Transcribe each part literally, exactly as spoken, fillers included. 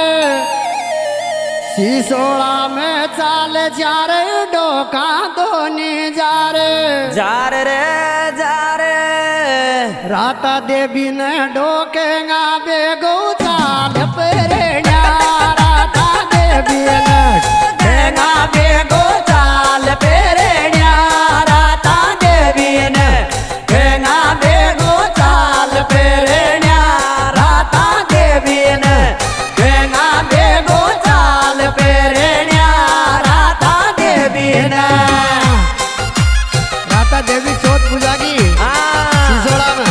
सिसोड़ा में चाल जा रे डोका दोनी जा रे जार रे जार राता देवी ने डोकेगा बेगो चाल पेरेण्या राता देवी ने देगा बेगो चाल पेरेण्या राता देवी ने देगा बेगो चाल पेरेण्या राता देवी ने देगा बेगो चाल पेरेण्या राता देवी ने राता देवी चौथ पूजा की सिसोड़ा में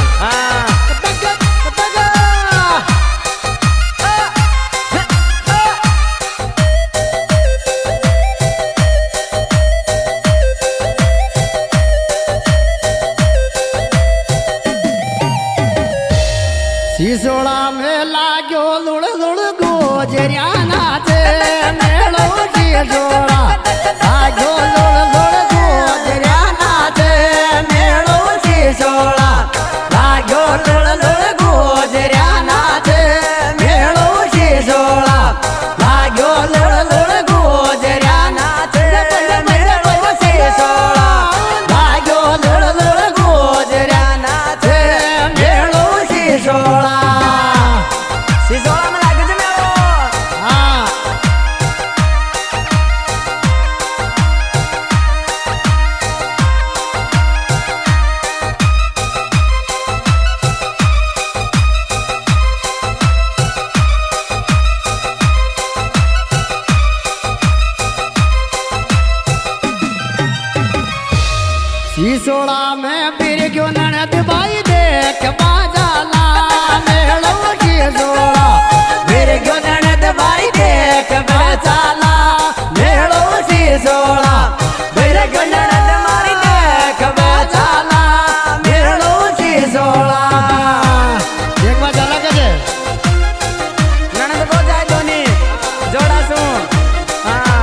सिसोड़ा में लाग्यो लुड़ लुड़ गोजरिया नाचे मेलो सिसोड़ा लाग्यो लुड़ लुड़ गोजरिया नाचे मेलो सिसोड़ा लाग्यो लुड़ लुड़ गोजरिया नाचे मेलो सिसोड़ा लाग्यो लुड़ लुड़ गोजरिया नाचे मेलो सिसोड़ा लाग्यो लुड़ लुड़ गोजरिया नाचे मेलो सिसोड़ा सिसोड़ा में लागे मेलो हाँ सिसोड़ा में फिर क्यों ननद भाई देख बाजा ला मेलो सिसोड़ा फिर क्यों ननद भाई देख बेचाला मेलो सिसोड़ा फिर क्यों ननद मारी देख बेचाला मेलो सिसोड़ा एक बार चला के ननद को जाए दोनी जोड़ा सू हाँ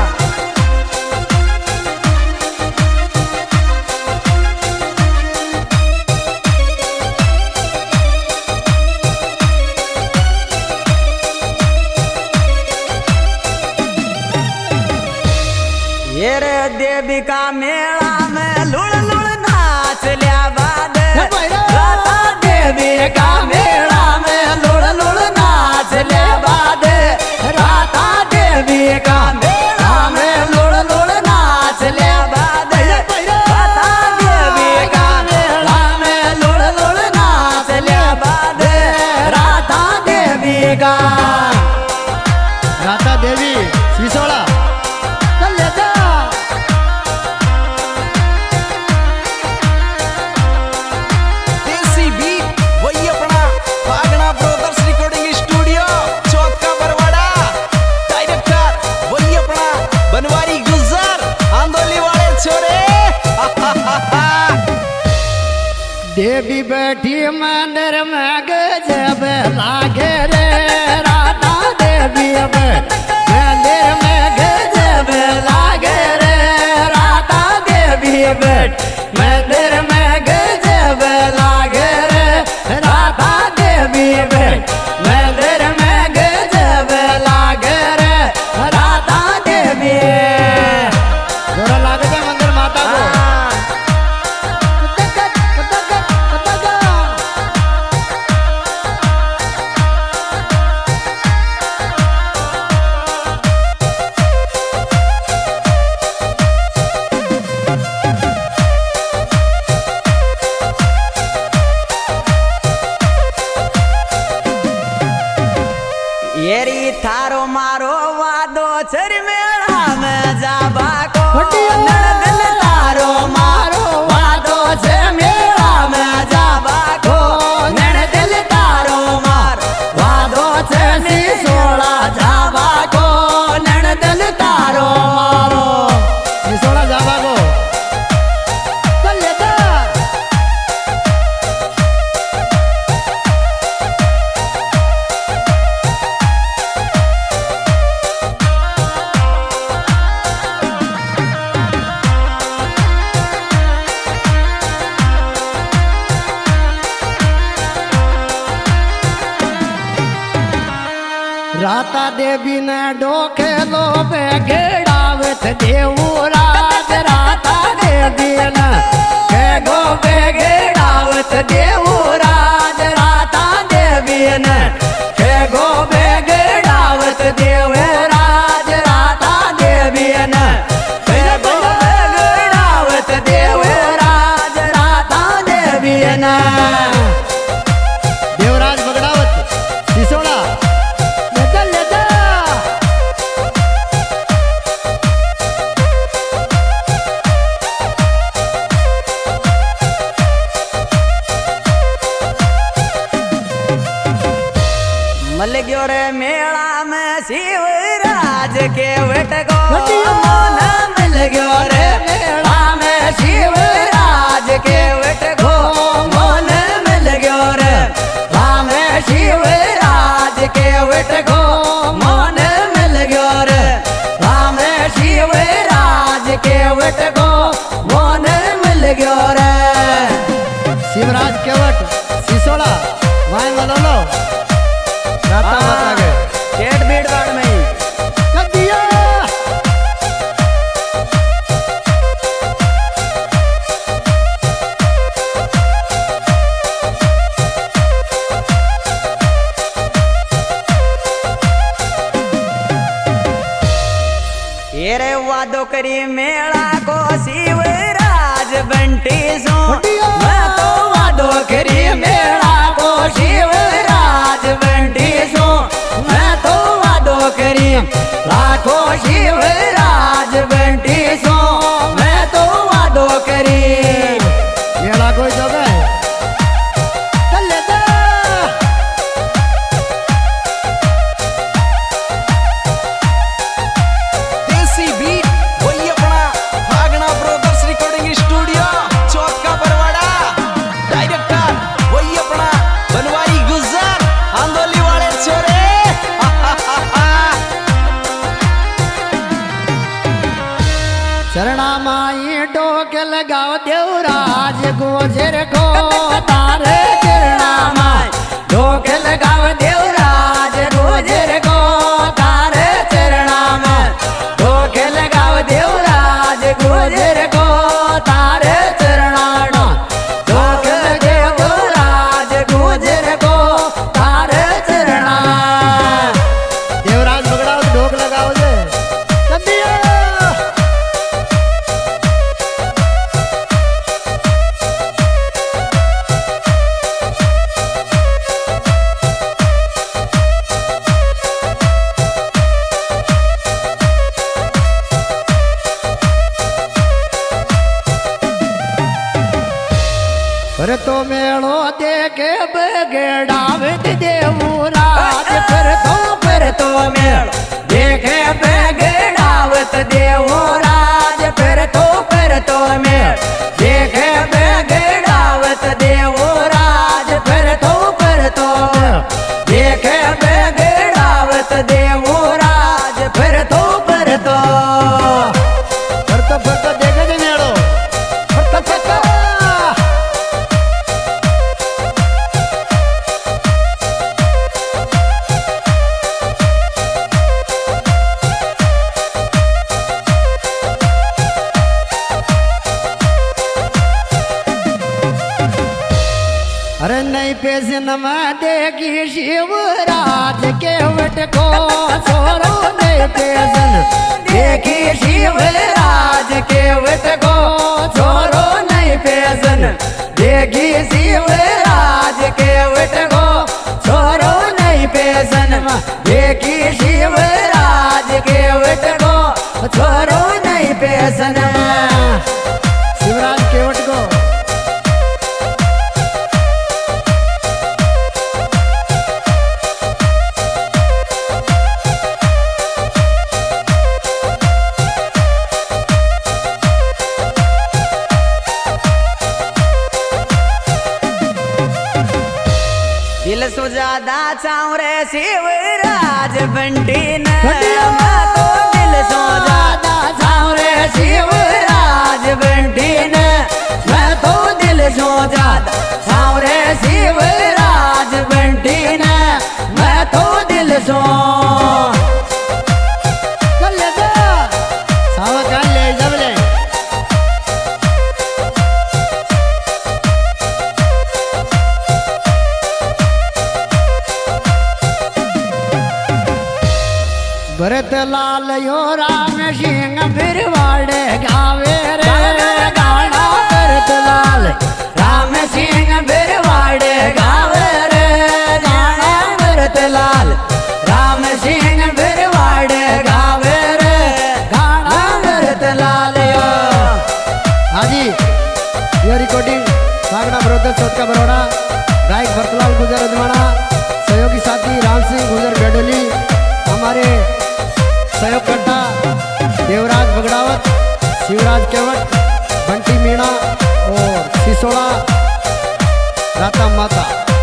ये रे देवी का मेला में लुड़ लुड़ नाच लिया बाद राता देवी का मेला में लुड़ लुड़ नाच लिया बाद राता देवी का मेला में लुड़ लुड़ नाच लिया बाद राता देवी का मेला में लुड़ लुड़ नाच लिया बाद राता देवी का राता देवी सिसोड़ा चल ले जा देसी बीट वही अपना भागना ब्रदर्स रिकॉर्डिंग स्टूडियो चौथ का बरवाड़ा डायरेक्टर वही अपना बनवारी गुजर आंदोली वाले छोरे देवी बैठी मंदिर में गजब लागे रे राता देवी मंदिर में गजब लागे रे राता देवी मंदिर में गजब लागे रे राता देवी मंदिर में गजब लागे रे राता देवी जोरा लागे थे मंदिर माता को येरी थारो मारो वादो चर मेला में जाबा को नड़दल थारो मारो वादो छे मेला में जाबा को नड़दल तारो मार वादो छे सिसोड़ा जाबा को नड़दल तारो मारो सिसोड़ा जाबा को चल ले जा राता देवी ने डोके लो बेगड़ावत देवराज राता देवी ने के गो बेगड़ावत देवराज राता देवी ने के गो बेगड़ावत देवराज राता देवी ने के गो बेगड़ावत देवराज राता देवी ने देवराज बगड़ावत सिसोड़ा लेता लेता मल गयो रे मेला में शिवराज के वेट गो मन मिल गयो रे मेला में शिवराज के वेट गो मन मिल गयो रे राम शिवराज के वेट गो मन मिल गयो रे राम शिवराज के वेट गो मन मिल गयो रे शिवराज केवट सिसोड़ा वाय वाला लो राता माता गए जेठ बीट बाड़ में ही कर दिया ये रे वादो करी मेला को शिवराज बंटी सो मैं तो वादो करी मेला को शिवराज बंटी सो मैं तो वादो करी लाखो शिवराज बंटी सो मैं तो वादो करी मेला कोई जगह है चल लेता देसी बीट वही अपना भागना ब्रदर्स रिकॉर्डिंग स्टूडियो चौक का बरवाड़ा डायरेक्टर वही अपना बनवारी गुजर आंदोली वाले छोरे चरणा माई डोके लगाओ देवराज गोजर को तारे चरणा माई ढोके लगाव देवराज गोजर को तारे चरणा में ढोके लगाव देवराज गोजर को तारे चरणा ढोके लगाव देवराज गोजर को तारे चरणा देवराज बगड़ाओ ढोक लगाओ जे कर दिया पर तो मेड़ो देखे बगड़ावत देवराज फिर तो फिर तो मेल देखे बेगड़ावत देवराज फिर तो फिर तो मेल देखे बेगड़ावत देवराज फिर तो फिर तो देखे बेगड़ावत देवराज फिर तो फिर तो पर तो पर तो देखे जे मेड़ो पर तो चक्का अरे नहीं पेशन में देगी शिवराज के वट को छोरो नहीं पेशन देखी शिवराज के वट को छोरो नहीं पेशन देखी शिवराज के वट को छोरो नहीं पेशन देखी शिवराज के वट को छोरो नहीं पेशन शिवराज के वट को दिल सो ज्यादा चाहूं रे शिवराज बंटी ने बंटिया! मैं तो दिल सो ज्यादा चाहूं रे शिवराज बंटी ने मैं तो दिल सो ज्यादा चाहूं रे शिवराज बंटी ने मैं तो दिल सो भरत लाल यो राम सिंह बिरवाड़े गावे रे गाना भरत लाल राम सिंह बिरवाड़े गावे रे गाना भरत लाल राम सिंह बिरवाड़े गावे रे गाना भरत लाल यो। हाजी ये रिकॉर्डिंग भागना ब्रोदर चौथा बरोड़ा गायक भरतलाल गुजर अदवाड़ा सहयोगी साथी राम सिंह गुजर गडोली हमारे सहयोगकर्ता देवराज बगड़ावत शिवराज केवट बंटी मीणा और सिसोड़ा राता माता।